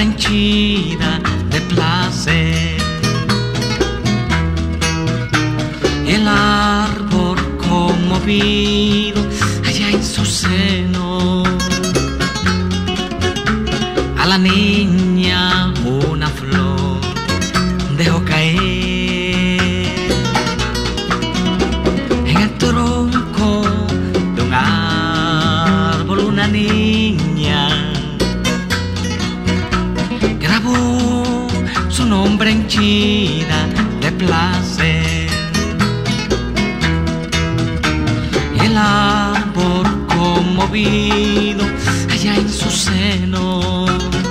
henchida de placer. El árbol conmovido allá en su seno, a la niña una flor dejó caer. En el tronco de un árbol una niña grabó su nombre henchida de placer. El árbol conmovido allá en su seno,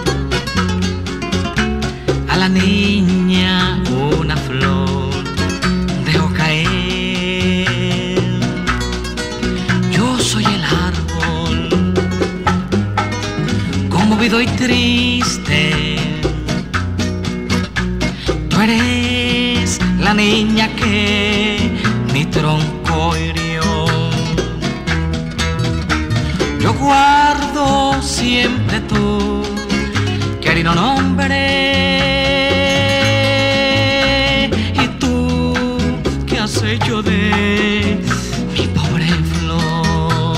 a la niña una flor dejó caer. Yo soy el árbol conmovido y triste, tú eres la niña que mi tronco hirió. Yo guardo siempre tu querido nombre, y tú, ¿qué has hecho de mi pobre flor?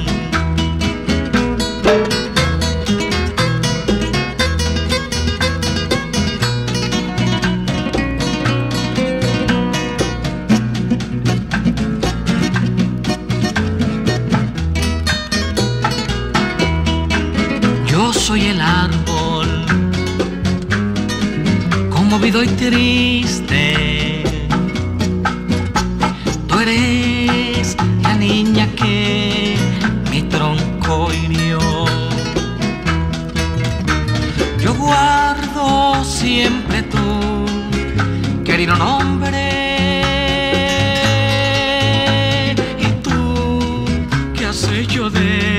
Yo soy el árbol conmovido y triste, tú eres la niña que mi tronco hirió. Yo guardo siempre tu querido nombre, y tú, ¿qué has hecho de